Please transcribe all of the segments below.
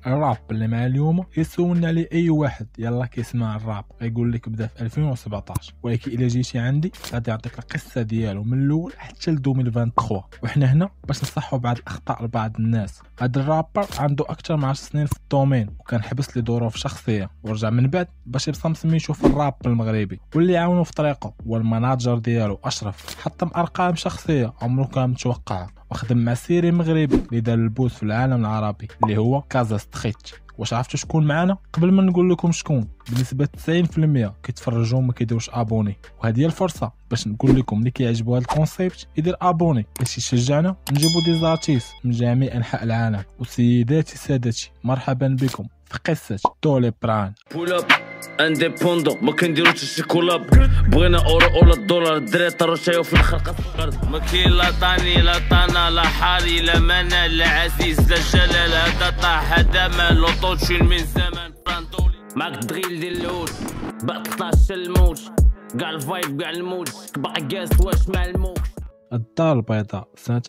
الراب اللي مع اليوم يسولنا عليه اي واحد يلا كيسمع الراب غيقول لك بدا في 2017، ولكن الا جيتي عندي غادي نعطيك القصه ديالو من الاول حتى ل 2023. وحنا هنا باش نصحوا بعض الاخطاء لبعض الناس. هذا الرابر عنده اكثر من 10 سنين في الدومين، وكان حبس لظروف شخصيه ورجع من بعد باش يبصم سميتو في الراب المغربي. واللي عاونو في طريقه هو المناجر ديالو اشرف، حطم ارقام شخصيه عمره كان متوقعها، وخدم مع سيري مغربي اللي دار البوس في العالم العربي اللي هو كازا ستريت. واش عرفتوا شكون معنا؟ قبل ما نقول لكم شكون، بنسبه 90% كيتفرجوا وما كيديروش ابوني، وهذه هي الفرصه باش نقول لكم اللي كيعجبوا هذا الكونسيبت يدير ابوني باش يشجعنا نجيبوا دي زارتيست من جميع انحاء العالم. وسيداتي سادتي مرحبا بكم في قصه دولي بران. انديبوندون ما كنديروش شي كولاب، بغينا اورو ولا الدولار، الدراري طرشاو في الخلق الارض. ما كاين لا طاني لا طانا لا حالي لا منى لا عزيز لا جلال، هذا طاح هذا مال لوطوتشين من زمان فرانتولي. معاك الدغيل ديال العود بقى 13 الموج، كاع الفايب كاع الموج باقي قاس واش مع الموج. الدار البيضاء سنة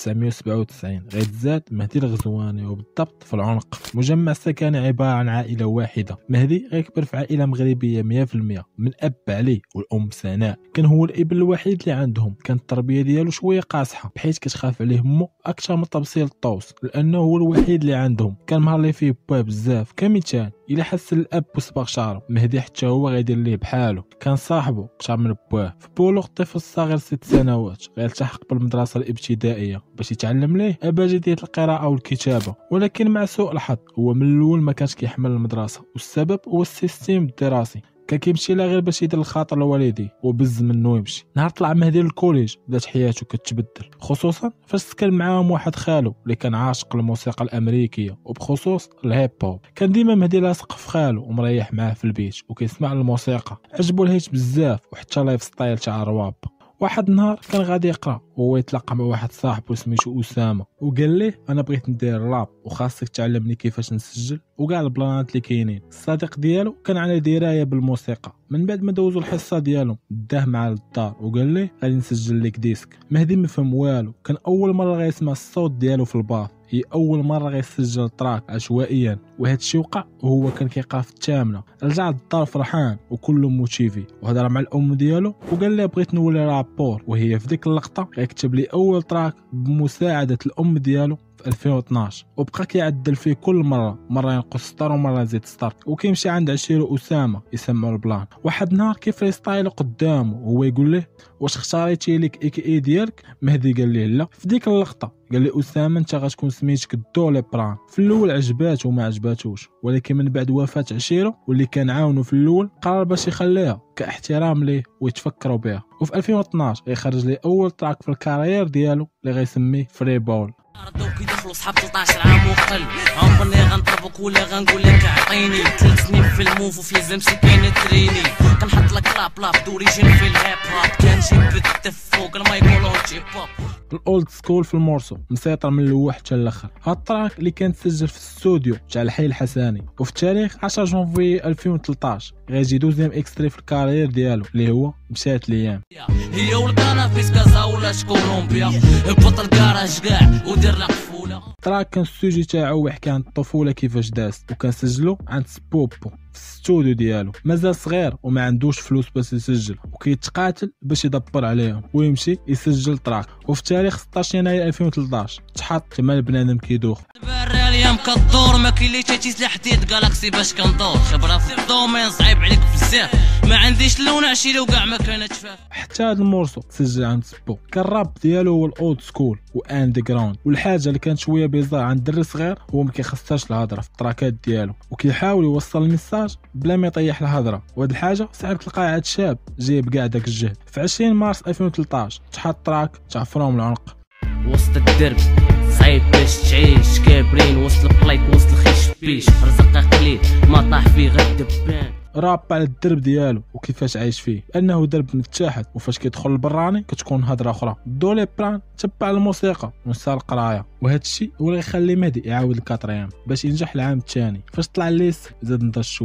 1997 غيتزاد مهدي الغزواني، وبالضبط في العنق. مجمع سكني عبارة عن عائلة واحدة. مهدي غيكبر في عائلة مغربية 100%، من أب علي والأم سناء. كان هو الابن الوحيد اللي عندهم. كانت التربية ديالو شوية قاصحة، بحيث كتخاف عليه مو أكثر من تبصيل الطوس، لأنه هو الوحيد اللي عندهم. كان مهلي فيه باه بزاف. كمثال إلا حس الأب وصبغ شعره، مهدي حتى هو غيدير ليه بحاله. كان صاحبه أكثر من باه. في بولوغ الطفل الصغير 6 سنوات غيلتحق بالمدرسة الابتدائية باش يتعلم ليه أبجدية القراءة والكتابة، ولكن مع سوء الحظ هو من الأول ما كانش كيحمل المدرسة، والسبب هو السيستيم الدراسي. كان كيمشي لا غير باش يدير الخاطر لوالديه وبز منه يمشي. نهار طلع مهدي للكوليج بدات حياته كتبدل، خصوصا فاش سكن معاهم واحد خالو اللي كان عاشق للموسيقى الامريكيه وبخصوص الهيب هوب. كان ديما مهدي لاصق في خالو ومريح معاه في البيت وكيسمع الموسيقى، عجبو الهيت بزاف وحتى لايف ستايل تاع الرواب. واحد النهار كان غادي يقرا وهو يتلاقى مع واحد صاحبو سميتو اسامه، وقال ليه انا بغيت ندير راب وخاصك تعلمني كيفاش نسجل وكاع البلانات اللي كاينين. الصديق ديالو كان على درايه بالموسيقى. من بعد ما دوزوا الحصه ديالهم داه معاه للدار وقال ليه غادي نسجل لك ديسك. مهدي ما فهم والو، كان اول مره غيسمع الصوت ديالو في الباص، هي اول مره غيسجل تراك عشوائيا. وهذا الشيء وقع وهو كان كيقرا في الثامنه. رجع للدار فرحان وكله موتيفي، وهضر مع الام ديالو وقال لها بغيت نولي رابور. وهي في ديك اللقطه غيكتب لي اول تراك بمساعده الام ديالو في 2012، وبقى كيعدل فيه كل مره ينقص سطر ومره يزيد سطر، وكيمشي عند عشيرو اسامه يسمعوا البلان. واحد نهار كيف ريستايل قدامه وهو يقول له واش اختاريتي لك اي ديالك؟ مهدي قال ليه لا. في ديك اللقطه قال لي اسامه انت غتكون سميتك دولي بران. في الاول عجباتو وما عجباتوش، ولكن من بعد وفاه عشيرو واللي كان عاونو في الاول قرر باش يخليها كاحترام ليه ويتفكروا بها. وفي 2012 غيخرج لي اول تراك في الكارير ديالو اللي غيسميه فري بول. ردو كيدخلوا صحاب 13 عام وقل، عمرني غنطلبك ولا غنقول لك اعطيني 3 سنين في الموف وفي زمسي كاين تريني. كنحط لك لاب دوريجين في الهيب هوب، كنجيب الدف فوق المايك ولونجي بوب. الاولد سكول في المورسو مسيطر من الاول حتى الاخر. هاد التراك اللي كان تسجل في الاستوديو تاع الحي الحساني، وفي التاريخ 10 جونفي 2013 غيجي دوزيام اكستري في الكارير ديالو اللي هو مشات الايام. هي والكنافيس كازا ولا كولومبيا، هبط الكراج كاع ودير لك قفوله. التراك كان السوجي تاعو ويحكي عن الطفوله كيفاش دازت، وكان سجلو عند سبوبو في الاستوديو ديالو. مازال صغير وما عندوش فلوس باش يسجل، وكيتقاتل باش يدبر عليهم ويمشي يسجل تراك. وفي تاريخ 16 يناير 2013 تحط كما البنادم كيدوخ. اليوم كدور ما كاين لي تاتي سلاح حديد جالاكسي باش كندور، خبره في الدومين صعيب عليك بزاف، ما عنديش اللون عشيري وكاع ما كانت فاهم. حتى هذا المورسو تسجل عند سبو. كان الراب ديالو هو الاولد سكول واندي جراوند، والحاجه اللي كانت شويه بيزار عند دري صغير هو ما كيخسرش الهضره في التراكات ديالو، وكيحاول يوصل الميساج بلا ما يطيح الهضره. وهاد الحاجه صعيب تلقاها عند شاب جايب كاع داك الجهد. في 20 مارس 2013 تحط تراك تاع فروم العنق. وسط الدرب صعيب باش تعيش، كابرين وسط البلايك وسط الخيش بيش، رزقها قليل ما طاح فيه غير دبان. راب على الدرب ديالو وكيفاش عايش فيه، انه درب متشاحد، وفاش كيدخل البراني كتكون هضره اخرى. دولي بران تبع الموسيقى ونسى القرايه، وهذا الشيء هو اللي يخلي مهدي يعاود الكاتريام باش ينجح العام الثاني. فاش طلع ليس زاد نضج شويه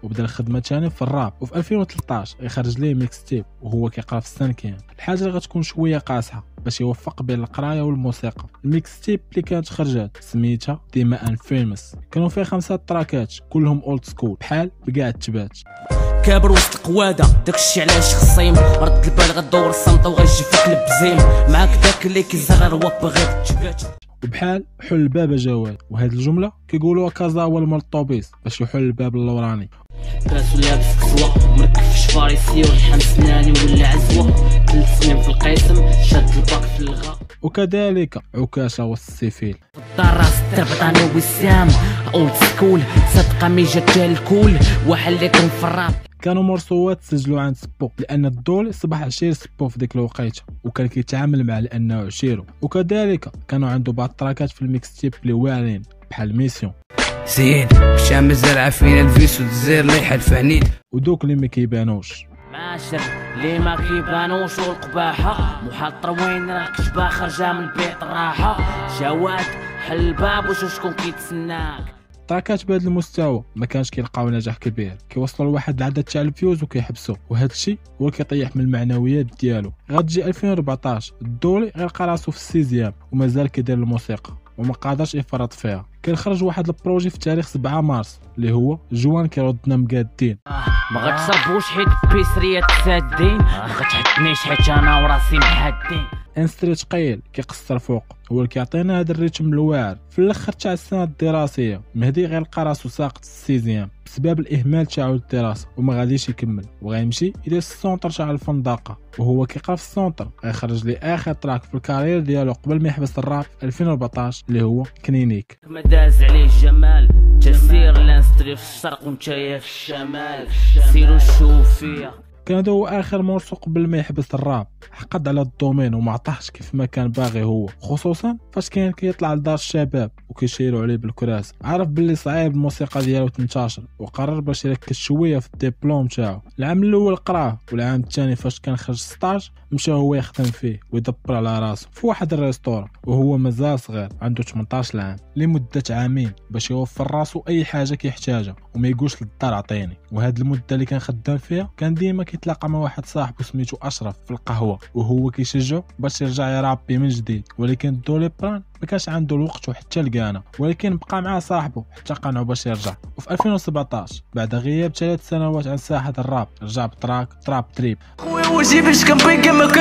وبدا الخدمه ثاني في الراب. وفي 2013 غيخرج ليه ميكس تيب وهو كيقرا في السانكيام، الحاجه اللي غتكون شويه قاصحه باش يوفق بين القرايه والموسيقى. الميكس تيب اللي كانت خرجت سميتها ديما ان فيمس، كانوا فيه 5 تراكات كلهم اولد سكول بحال بكاع التبات. كابر وسط قواده داكشي علاش خصيم رد البال غدور الصمت وغيجي فيك البزيم معاك داك اللي كيزغر واب غير تجبات وبحال حل الباب جواد. وهاد الجمله كيقولوها كازاوا المالطوبيس باش يحل الباب اللوراني. كاسو لابس كسوه مركب شفاريسي ولحم سناني ولا عزوه 3 سنين في القسم شاد الباك في الغا. وكذلك عكاشه والسيفيل الدار راس تربطاني وسام اولد سكول صدقه ميجا تال الكول وحليتهم في الراب. كانوا مرسوات سجلوا عند سبو لان الدول صبح عشير سبو في ديك الوقيته وكان كيتعامل معه لانه عشيرو. وكذلك كانوا عنده بعض التراكات في الميكس تيب اللي واعرين بحال ميسيون زين شام الزرعه فينا الفيس والزير ليحه الفعنيد ودوك اللي ما كيبانوش ماشر لي ما كيبانوش والقباحه محاط وين راك شبا خرجه من البيت راحه جواد حل الباب وشوف شكون كيتسناك. تراكات بهذا المستوى ما كانش كيلقاو نجاح كبير، كيوصلوا لواحد العدد تاع الفيوز وكيحبسوا، وهذا الشيء هو اللي كيطيح من المعنويات ديالو. غتجي 2014 الدولي غيلقى راسو في السيزيام ومازال كيدير الموسيقى وما قادرش يفرط فيها. كيخرج واحد البروجي في تاريخ 7 مارس اللي هو جوان كيردنا مقادين. ما غتصبوش حيت بيسريات سادين ما غتحكنيش حيت انا وراسي محدين. انستري ثقيل كيقصر فوق هو اللي كيعطينا هذا الريتم الواعر. في الاخر تاع السنه الدراسيه مهدي غيلقى راسو ساقط السيزيام بسبب الاهمال تاعو للدراسه وما غاديش يكمل وغيمشي يدير السونتر تاع الفندقه. وهو كيقرا في السونتر غيخرج لي اخر تراك في الكارير ديالو قبل ما يحبس الراب في 2014 اللي هو كلينيك. ما داز عليه الجمال تسير لانستري في الشرق ونتايا في الشمال سيروا شوف فيا. كان هذا هو اخر مرسو قبل ما يحبس الراب. حقد على الدومين وما عطاهش كيف ما كان باغي هو، خصوصا فاش كان كيطلع لدار الشباب وكيشيروا عليه بالكراس. عرف باللي صعيب الموسيقى ديالو تنتشر وقرر باش يركز شويه في الدبلوم تاعو. العام الاول قراه والعام الثاني فاش كان خرج ستاج مشى هو يخدم فيه ويدبر على راسو في واحد الريستوران وهو مازال صغير عنده 18 عام لمده عامين باش يوفر راسو اي حاجه كيحتاجها وما يقولش للدار عطيني. وهاد المده اللي كان خدام فيها كان ديما كيتلاقى مع واحد صاحبه سميتو اشرف في القهوه وهو كيشجعو باش يرجع يرابي من جديد. ولكن دولي بران ما كانش عنده الوقت وحتى لقانا، ولكن بقى معاه صاحبه حتى قنعو باش يرجع. وفي 2017 بعد غياب 3 سنوات عن ساحه الراب رجع بتراك تراب تريب. خويا واجي باش كنبغي ما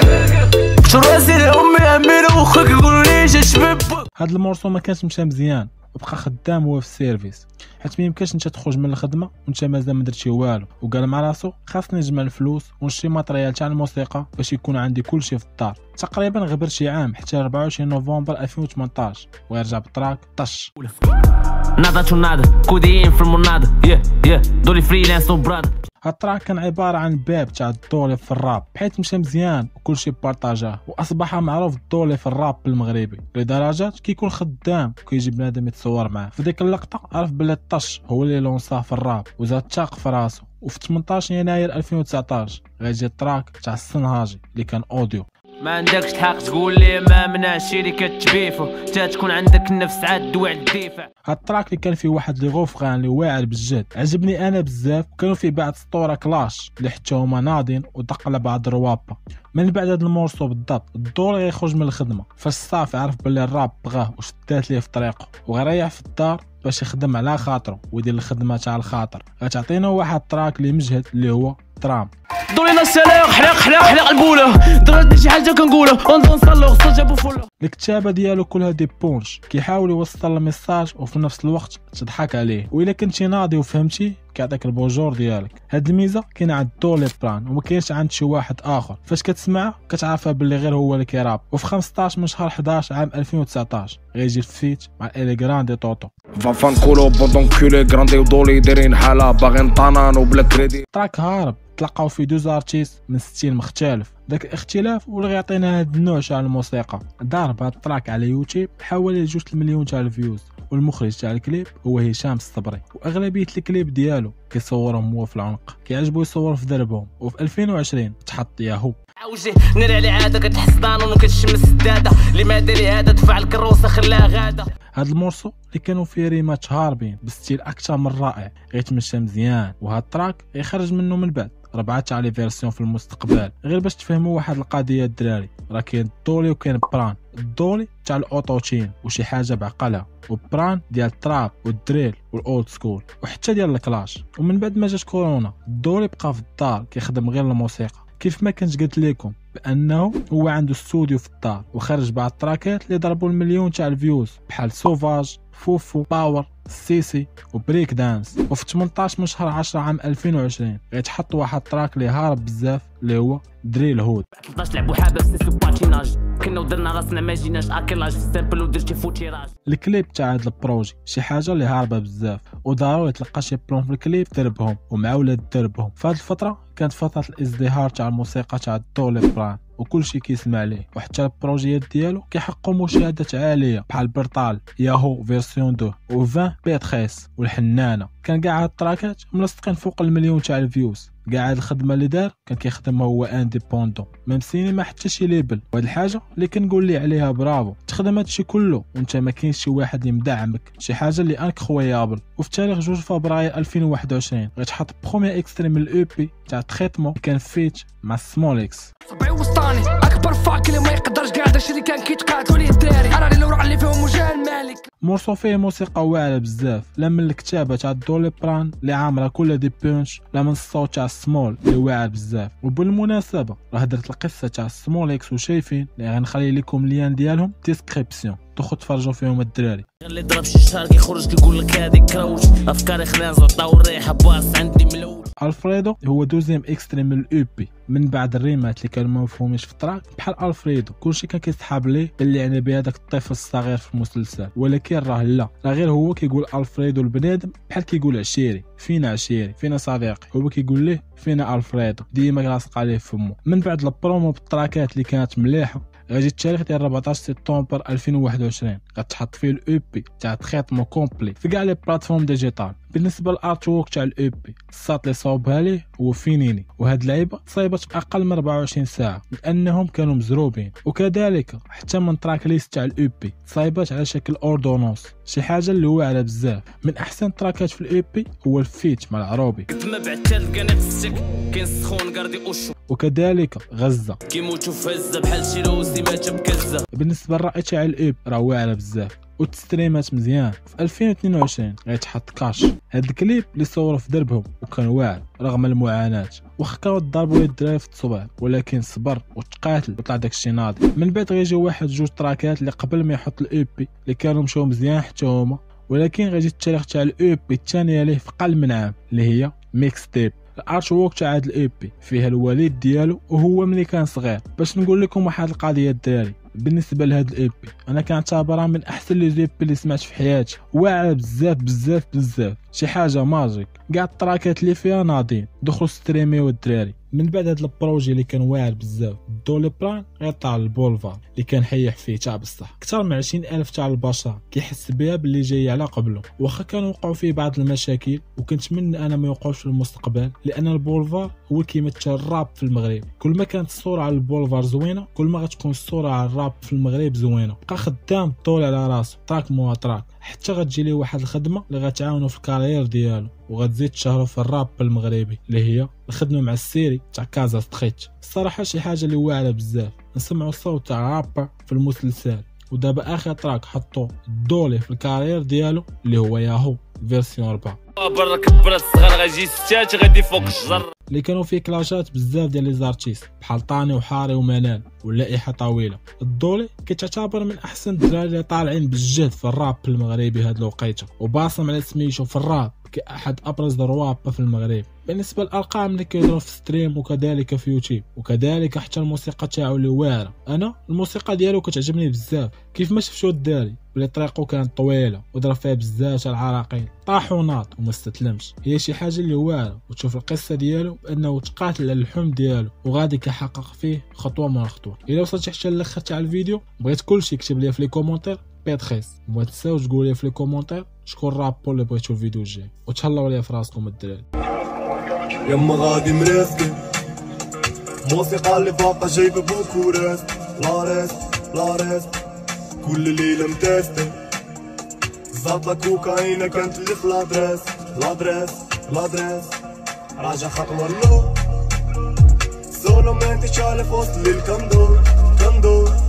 كنلقاك راسي لامي اميره وخاك يقولوا لي شباب. هاد المورسو ما كانش مشى مزيان وبقى خدام هو في السيرفيس حيت ما يمكنش انت تخرج من الخدمه وانت مازال ما درتي والو. وقال مع راسو خاصني نجمع الفلوس ونشري ماتريال تاع الموسيقى باش يكون عندي كلشي في الدار. تقريبا غبر شي عام حتى 24 نوفمبر 2018 ويرجع بتراك طش. نادا تو نادا كودين في المنادا دولي فريلانس وبراد. هاد التراك كان عباره عن باب تاع الدولي في الراب بحيث مشى مزيان وكلشي بارطاجاه واصبح معروف الدولي في الراب بالمغربي لدرجه كيكون خدام وكيجي بنادم يتصور معاه. في ديك اللقطه عرف بلي الطش هو اللي لونصاه في الراب وزاد تاق في راسو. وفي 18 يناير 2019 غيجي التراك تاع السنهاجي اللي كان اوديو. ما عندكش الحق تقول لي ما منعش اللي كتبيفو حتى تكون عندك النفس عاد دوع الدفاع. هاد التراك اللي كان فيه واحد لي غوفغان اللي واعر بالجد عجبني انا بزاف. وكانوا فيه بعض سطوره كلاش اللي حتى هما ناضين ودق على بعض الروابا. من بعد هاد المورسو بالضبط الدور غيخرج من الخدمه فاش صافي عرف بلي الراب بغاه وشدات ليه في طريقه وغيريح في الدار باش يخدم على خاطره ويدير الخدمه تاع الخاطر. غتعطينا واحد التراك اللي مجهد اللي هو ترام. دورينا السلاق حلاق البوله درت شي حاجه كنقولها ونصلو خصو جابو فله. الكتابه ديالو كلها دي بونش كيحاول يوصل الميساج وفي نفس الوقت تضحك عليه. والا كنتي ناضي وفهمتي كيعطيك البوجور ديالك. هاد الميزه كاينه عند دولي بران وما كاينش عند شي واحد اخر. فاش كتسمعها كتعرفها باللي غير هو اللي كيراب. وفي 15 من شهر 11 عام 2019 غيجي الفيت مع الي غراندي طوطو. فان كولو بوندون كولي غراندي ودولي دايرين حاله باغيين طنان وبلا كريدي. تراك هارب تلقاو فيه 2 ارتيست من ستيل مختلف. داك الاختلاف هو اللي غيعطينا هاد النوع تاع الموسيقى. ضارب هاد التراك على يوتيوب حوالي 2 مليون تاع الفيوز. والمخرج تاع الكليب هو هشام الصبري واغلبيه الكليب ديالو كيصورهم هو في العنق كيعجبو يصور في دربهم. وفي 2020 تحط ياهو وجه نري على عاده كتحس ضانون وكتشم السداده لماذا لهذا دفع الكروسه خلاها غاده. هاد المورسو اللي كانوا فيه ريمات هاربين بستيل اكثر من رائع غيتمشى مزيان، وهاد التراك غيخرج منه من بعد 4 تاع لي فيرسيون في المستقبل. غير باش تفهموا واحد القضيه الدراري، راه كاين الدولي وكاين بران. الدولي تاع الاوتوتين وشي حاجه بعقلها، وبران ديال التراب والدريل والاولد سكول وحتى ديال الكلاش. ومن بعد ما جات كورونا الدولي بقى في الدار كيخدم غير الموسيقى. كيف ما كنت قلت لكم بانه هو عنده استوديو في الدار وخرج بعض التراكات اللي ضربوا المليون تاع الفيوز بحال سوفاج، فوفو، باور، سيسي وبريك دانس. وفي 18 من شهر 10 عام 2020 غيتحط واحد التراك اللي هارب بزاف اللي هو دريل هود. 13 لعبوا حابس سيسو باتيناج كنا ودرنا راسنا ما جيناش اكلاج في السامبل ودرتي فوتيراج. الكليب تاع هذا البروجي شي حاجه اللي هاربه بزاف، وضروري تلقى شي بلون في الكليب دربهم ومع ولاد دربهم. في هذه الفتره كانت فتره الازدهار تاع الموسيقى تاع الدولي بران وكل شيء كيسمع ليه، وحتى البروجيات ديالو كيحققوا مشاهدات عاليه بحال برطال، ياهو فيرسيون 2 و20 بيتريس والحنانه. كان كاع هاد التراكات ملصقين فوق المليون تاع الفيوز. كاع هاد الخدمه اللي دار كان كيخدمها هو انديبوندون ما مسيني ما حتى شي ليبل. وهاد الحاجه اللي كنقول ليه عليها برافو، تخدم هادشي كله وانت ما كاينش شي واحد اللي مدعمك، شي حاجه اللي انكرويابل. وفي تاريخ 2 فبراير 2021 غتحط بروميير اكستري من الاو بي تاع تريتمون كان فيت مع سموليكس. صبعي وسطاني اكبر فاك اللي ما يقدرش كاع داكشي اللي كان كيتقاتلوا ليه الدراري، انا اللي وراء اللي فيهم وجه الملك. مورسو فيه موسيقى واعره بزاف، لا من الكتابه تاع دولي بران اللي عامره كلها دي بونش، لا من الصوت تاع سمول اللي واعر بزاف. وبالمناسبه راه درت القصه تاع سموليكس وشايفين اللي غنخلي لكم اللين ديالهم ديسكريبسيون، دخلوا تفرجوا فيهم الدراري. اللي ضرب شي شهر كيخرج كيقول لك هادي كروش افكاري خنازه طاو الريحه باص عندي ملول. الفريدو هو دوزيام اكستريم من الاو بي من بعد الريمات اللي كانوا ما مفهومينش في التراك بحال الفريدو. كلشي كان كيسحاب ليه اللي يعني بهذاك الطفل الصغير في المسلسل، ولكن راه لا، راه غير هو كيقول الفريدو البنادم بحال كيقول عشيري، فينا عشيري، فينا صديقي، هو كيقول ليه فينا الفريدو، ديما لاصق عليه فمو. من بعد البرومو بالتراكات اللي كانت مليحه غيجي التاريخ ديال 14 سبتمبر 2021 غتحط فيه الاو بي تاع تريتمون كومبلي في كاع لي بلاتفورم ديجيتال. بالنسبه للارت وورك تاع الاو بي الساط اللي صاوبها ليه هو فينيني، وهاد اللعيبه صايبت باقل من 24 ساعه لانهم كانوا مزروبين. وكذلك حتى من تراك ليست تاع الاو بي صايبت على شكل اوردونونس، شي حاجه اللي واعره بزاف. من احسن تراكات في الاو بي هو الفيت مع العروبي، ما بعد تلقى نفسك كاين سخون قردي وشو، وكذلك غزه كيموتوا في هزه بحال شي روسي مات بكزه. بالنسبه للراي تاع الاو راه واعره بزاف وتستريمات مزيان. في 2022 غيتحط كاش، هاد الكليب اللي صوروا في دربهم وكان واعر رغم المعاناه، واخا كانوا ضربوا الدراري في الصباح ولكن صبر وتقاتل وطلع داكشي ناضي. من بعد غيجي واحد جوج تراكات اللي قبل ما يحط الاو بي اللي كانوا مشاو مزيان حتى هما، ولكن غيجي التاريخ تاع الاو بي الثانيه ليه في قل من عام اللي هي ميكس تيب. الارت وورك تاع هاد الاي بي فيها الوالد ديالو وهو ملي كان صغير. باش نقول لكم واحد القضيه الدراري، بالنسبه لهاد الاي بي انا كنعتبرها من احسن لي زي بي اللي سمعت في حياتي، واعره بزاف بزاف بزاف، شي حاجه ماجيك. كاع التراكات اللي فيها ناضين، دخلوا ستريميو الدراري. من بعد هاد البروجي اللي كان واعر بزاف دولي بران غيطلع البولفار اللي كان حيح فيه تاع بصح اكثر من 20,000 تاع البشر كيحس بها باللي جاي على قبله، واخا كانوا وقعوا فيه بعض المشاكل وكنتمنى انا ما يوقعوش في المستقبل، لان البولفار هو كيمثل الراب في المغرب. كل ما كانت الصوره على البولفار زوينه كل ما غتكون الصوره على الراب في المغرب زوينه. بقى خدام طول على راسو تراك مو تراك حتى غتجي ليه واحد الخدمه اللي غتعاونو في الكارير ديالو وغتزيد تشهرو في الراب المغربي اللي هي الخدمه مع السيري تاع كازا ستريت. الصراحه شي حاجه اللي واعره بزاف نسمعوا الصوت تاع رابر في المسلسل. ودابا اخر تراك حطو الدولي في الكارير ديالو اللي هو ياهو فيرسيون 4 برك البرا الصغار غيجي ستات غادي فوق الشجر اللي كانوا فيه كلاشات بزاف ديال لي زارتيست بحال طاني وحاري ومنال واللائحه طويله. الدولي كيتعتبر من احسن الدراري اللي طالعين بالجهد في الراب المغربي هاد الوقيته، وباصم على سميتو في الراب كأحد ابرز الروابا في المغرب. بالنسبه للارقام اللي كيديروا في ستريم وكذلك في يوتيوب وكذلك حتى الموسيقى تاعو اللي واعره، انا الموسيقى ديالو كتعجبني بزاف. كيف ما شفتوا الداري بلي طريقو كانت طويله وضرب فيها بزاف تاع العراقيل طاحوا ناط وما استسلمش، هي شي حاجه اللي واعره. وتشوف القصه ديالو بانه تقاتل على اللحم ديالو وغادي كيحقق فيه خطوه من خطوه. الا وصلت حتى للاخر تاع الفيديو بغيت كلشي يكتب لي في لي كومونتير بيتريس، وما تنساوش تقولوا لي في لي كومونتير شكون رابو اللي بغيتو الفيديو الجاي، وتهلاو ليا في راسكم الدراري. يما غادي مرافقين موسيقى اللي فاقة جايبة بوكورست. لارست كل ليلة متاستة. زاطلة كوكاينة كانت اللي في لادريس راجع خطوة اللو. سولو مانتي شالف وسط للكندور